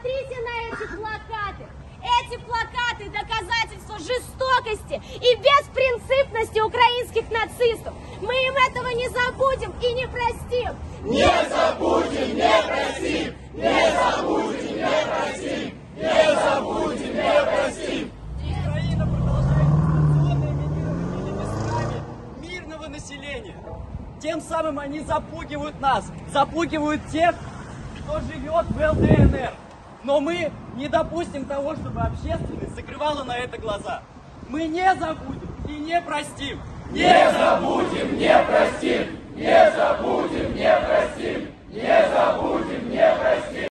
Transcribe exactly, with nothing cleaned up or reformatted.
Посмотрите на эти плакаты. Эти плакаты – доказательство жестокости и беспринципности украинских нацистов. Мы им этого не забудем и не простим. Не забудем, не простим, не забудем, не простим, не забудем, не простим. Украина продолжает дистанционное минирование местами мирного населения. Тем самым они запугивают нас, запугивают тех, кто живет в эл дэ эн эр. Но мы не допустим того, чтобы общественность закрывала на это глаза. Мы не забудем и не простим. Не забудем, не простим, не забудем, не простим, не забудем, не простим.